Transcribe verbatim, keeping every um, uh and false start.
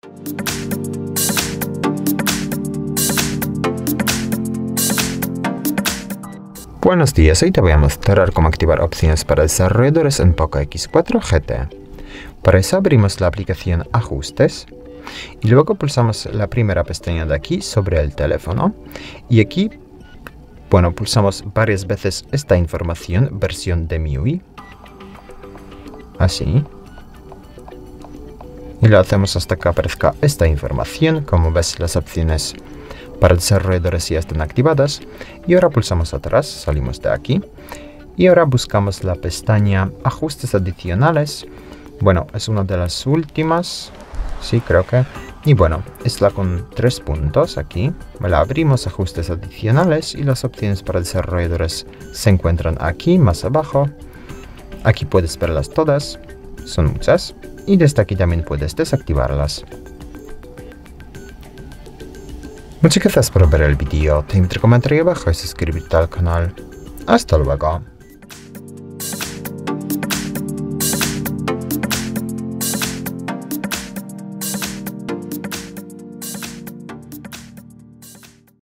Buenos días, hoy te voy a mostrar cómo activar opciones para desarrolladores en Poco X cuatro G T. Para eso abrimos la aplicación Ajustes y luego pulsamos la primera pestaña de aquí sobre el teléfono y aquí, bueno, pulsamos varias veces esta información, versión de M I U I, así. Y lo hacemos hasta que aparezca esta información. Como ves, las opciones para desarrolladores ya están activadas. Y ahora pulsamos atrás, salimos de aquí. Y ahora buscamos la pestaña Ajustes adicionales. Bueno, es una de las últimas. Sí, creo que. Y bueno, es la con tres puntos aquí. La abrimos, Ajustes adicionales. Y las opciones para desarrolladores se encuentran aquí, más abajo. Aquí puedes verlas todas. Son muchas. Y desde aquí también puedes desactivarlas. Muchas gracias por ver el vídeo. Te invito a comentar ahí abajo y suscribirte al canal. Hasta luego.